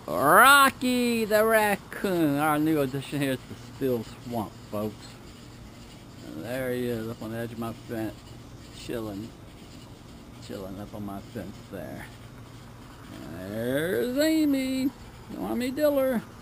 Rocky the raccoon, our new addition here to the Still Swamp, folks. And there he is up on the edge of my fence, chilling up on my fence there. And there's Amy, Army Diller.